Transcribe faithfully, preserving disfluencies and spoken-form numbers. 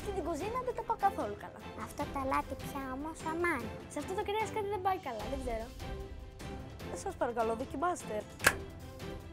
αυτή την κουζίνα δεν τα πάω καθόλου καλά. Αυτό το αλάτι πια όμως, αμάν. Σε αυτό το κρέας κάτι δεν πάει καλά, δεν ξέρω. Σας παρακαλώ, δοκιμάστε.